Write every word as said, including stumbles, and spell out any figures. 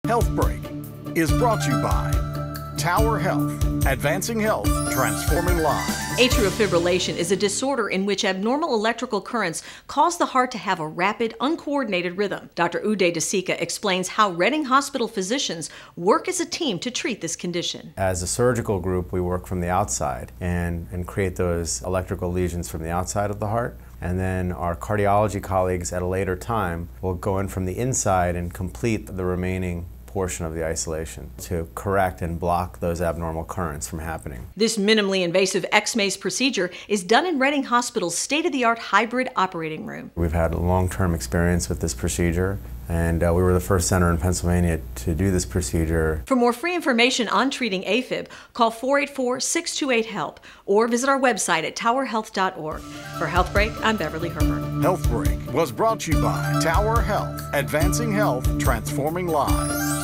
Healthbreak is brought to you by Tower Health, advancing health, transforming lives. Atrial fibrillation is a disorder in which abnormal electrical currents cause the heart to have a rapid, uncoordinated rhythm. Doctor Uday Dasika explains how Reading Hospital physicians work as a team to treat this condition. As a surgical group, we work from the outside and, and create those electrical lesions from the outside of the heart. And then our cardiology colleagues at a later time will go in from the inside and complete the remaining portion of the isolation to correct and block those abnormal currents from happening. This minimally invasive X maze procedure is done in Reading Hospital's state-of-the-art hybrid operating room. We've had a long-term experience with this procedure, and uh, we were the first center in Pennsylvania to do this procedure. For more free information on treating AFib, call four eight four, six two eight, HELP or visit our website at tower health dot org. For Healthbreak, I'm Beverly Herbert. Healthbreak was brought to you by Tower Health, advancing health, transforming lives.